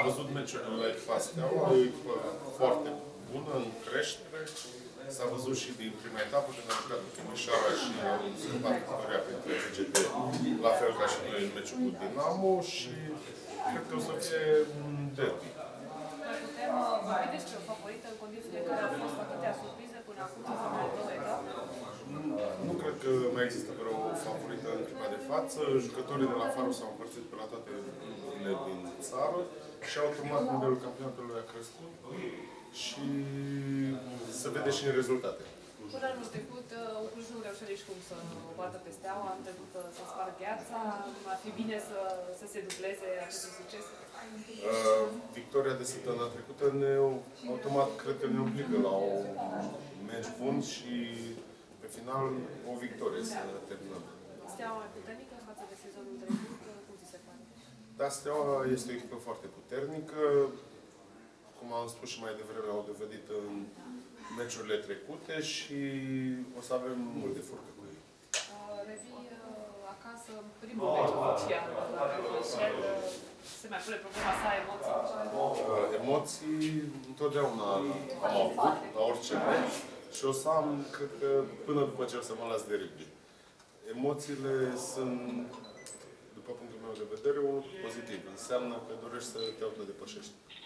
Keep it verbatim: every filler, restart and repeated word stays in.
văzut meciurile la echipa Steaua, e o echipă foarte bună, în creștere. S-a văzut și din prima etapă, când am jucat cu Timișoara și au scăpat victoria printre F G D, la fel ca și noi în meciul cu Dinamo și cred că o să fie un derby. Mai putem vorbi despre o favorită în condițiile în care au fost atâtea surprize până acum în primele două etape? Nu cred că mai există vreo favorită în clipa de față. Jucătorii de la Faro s-au împărțit pe la toate cluburile din țară și automat nivelul campionatului a crescut și se vede și în rezultate. Până anul trecut, Cluj nu reușea nici cum să o bată pe Steaua, am trecut să spară gheața, ar fi bine să, să se dubleze aceste succese? Uh, victoria de săptămâna trecută ne, automat cred că ne obligă la un meci bun și pe final o victorie să terminăm. Steaua mai puternică față de sezonul trecut, cum ți se pare? Da, Steaua este o echipă foarte puternică. Cum am spus și mai devreme, au dovedit în meciurile trecute și o să avem multe furcă cu ei. Revii acasă în primul meci oficial. Se mai pune problema să ai emoții? Emoții întotdeauna am avut, la orice meci. Și o să am, cred că, până după ce o să mă las de rugby. Emoțiile sunt, după punctul meu de vedere, unul pozitiv. Înseamnă că dorești să te autodepășești.